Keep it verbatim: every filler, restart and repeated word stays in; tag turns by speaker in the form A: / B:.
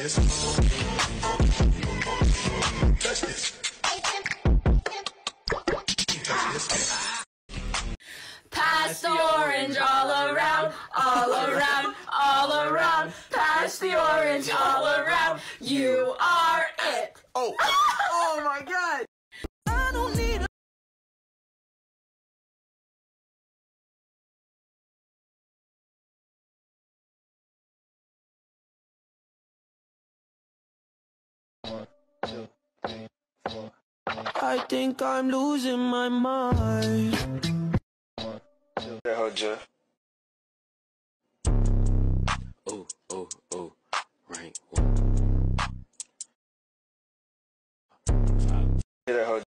A: this. Touch this. Touch this.
B: Pass the orange all around, all around, all around. Pass the orange all around. You are it.
A: Oh.
C: Oh my God. I don't need a I think I'm losing my mind.
A: That hoe, Jeff.
D: Oh, oh, oh, rank one.
A: That hoe.